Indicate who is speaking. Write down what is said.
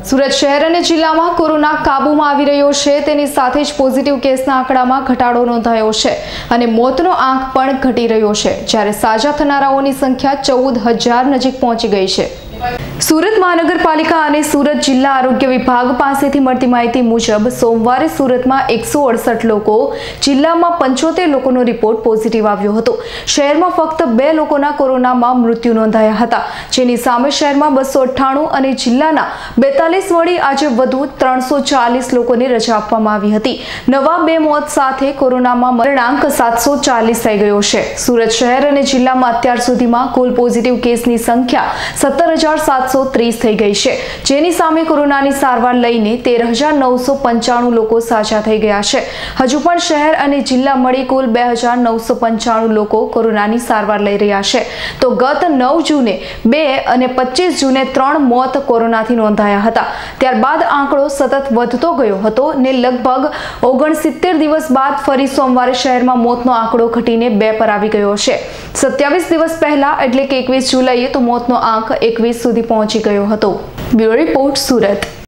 Speaker 1: સુરત શહેર અને જિલ્લામાં કોરોના કાબૂમાં આવી રહ્યો છે, તેની સાથે જ પોઝિટિવ કેસના આંકડામાં ઘટાડો નોંધાયો છે અને મોતનો આંક પણ ઘટી રહ્યો છે, જ્યારે સાજા થનારાઓની સંખ્યા 14,000 નજીક પહોંચી ગઈ છે। સુરત મહાનગરપાલિકા અને સુરત જિલ્લા આરોગ્ય વિભાગ પાસેથી મળતી માહિતી મુજબ સોમવારે સુરતમાં 168 લોકો, જિલ્લામાં 75 લોકોનો રિપોર્ટ પોઝિટિવ આવ્યો હતો। શહેરમાં ફક્ત 2 લોકોના કોરોનામાં મૃત્યુ નોંધાયા હતા, જેની સામે શહેરમાં 298 અને જિલ્લાના 42 મળી આજે વધુ 340 લોકોને રજા આપવામાં આવી હતી। નવા 2 મોત સાથે કોરોનામાં મરણાંક 740 થઈ ગયો છે। સુરત શહેર અને જિલ્લામાં અત્યાર સુધીમાં કુલ પોઝિટિવ કેસની સંખ્યા 17,730 થઈ ગઈ છે, જેની સામે કોરોનાની સારવાર લઈને 13,995 લોકો સાજા થઈ ગયા છે। હજુ પણ શહેર અને જિલ્લા મળી કુલ 2,995 લોકો કોરોનાની સારવાર લઈ રહ્યા છે, તો ગત 9 જૂને 2 અને 25 જૂને 3 મોત કોરોનાથી નોંધાયા હતા। ત્યારબાદ આંકડો સતત વધતો ગયો હતો ને લગભગ 69 દિવસ બાદ ફરી સોમવારે શહેરમાં મોતનો આંકડો ઘટીને 2 પર આવી ગયો છે। 27 દિવસ પહેલા એટલે કે 21 જુલાઈએ તો મોતનો આંક 21 સુધી પહોંચી ગયો હતો। Bureau report, Surat.